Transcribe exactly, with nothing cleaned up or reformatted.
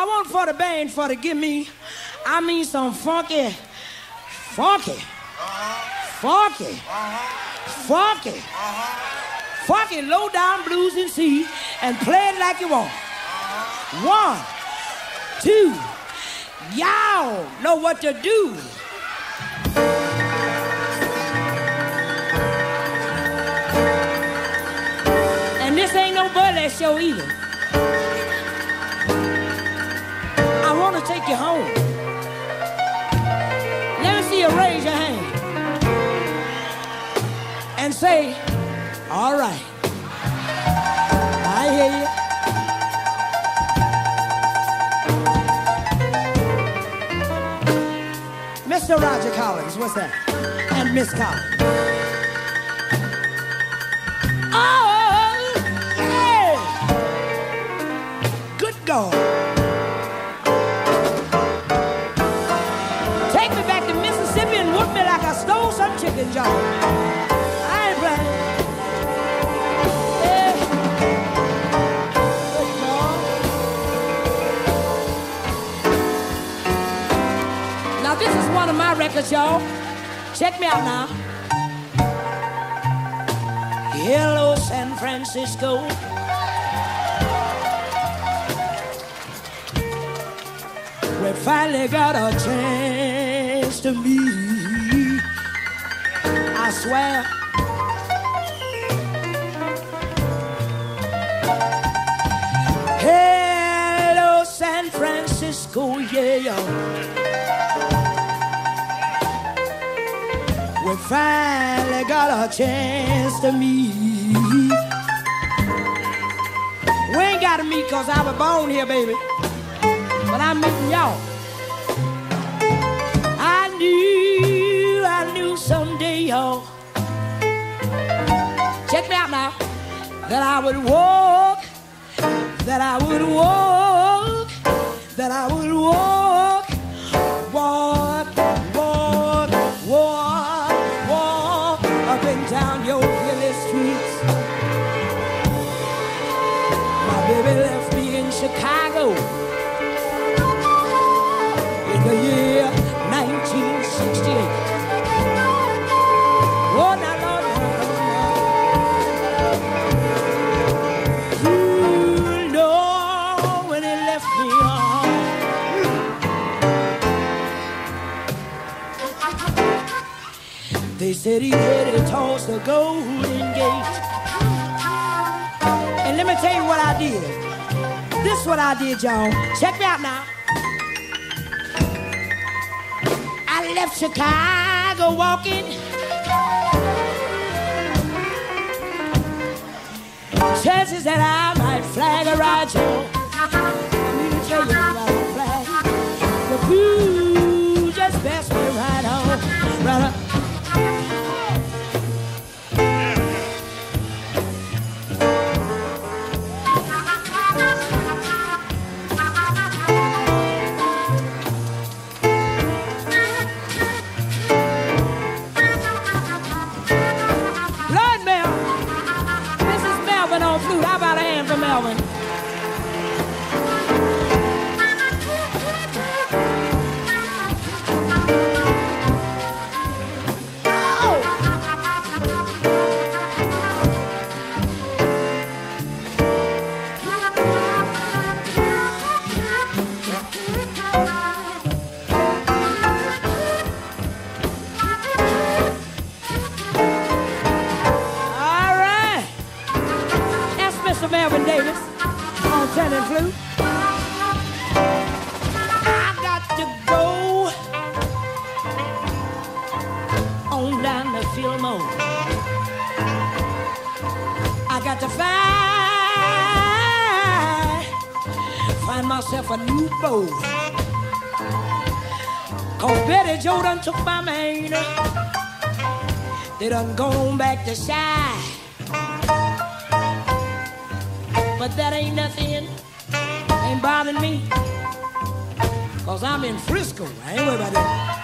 want for the band for to give me, I mean some funky, funky, uh-huh. funky, uh-huh. funky, uh-huh. funky low down blues in C and play it like you want. Uh-huh. One, two, y'all know what to do. And this ain't no burlesque show either. I want to take you home. Let me see you raise your hand and say, all right. I hear you. Mister Roger Collins, what's that? And Miss Collins. Oh, yeah! Good God. Take me back to Mississippi and whoop me like I stole some chicken, John. I ain't playing. Yeah. Good God. Now this is one of my records, y'all. Check me out now. Hello, San Francisco. We finally got a chance to meet. I swear. Hello, San Francisco, yeah. We finally got a chance to meet. We ain't got to meet because I was born here, baby. But I'm meeting y'all. I knew, I knew someday, y'all. Check me out now. That I would walk, that I would walk, that I would walk, walk, walk, walk, walk up and down your hilly streets. My baby left me in Chicago in the year nineteen sixty-eight. Oh, now, Lord, you know when he left me on. They said he headed towards the Golden Gate. And let me tell you what I did. This is what I did, y'all. Check me out now. I left Chicago walking. Chances that I might flag a ride, y'all. Let me tell you about the flag. The blue just passed me right on, right on. How about a hand for Melvin? Melvin Davis on tenor flute. I got to go on down to Fillmore. I got to find find myself a new beau. Cause Betty Joe done took my man. They done gone back to Shy. But that ain't nothing, ain't bothering me. Cause I'm in Frisco, I ain't worried about that.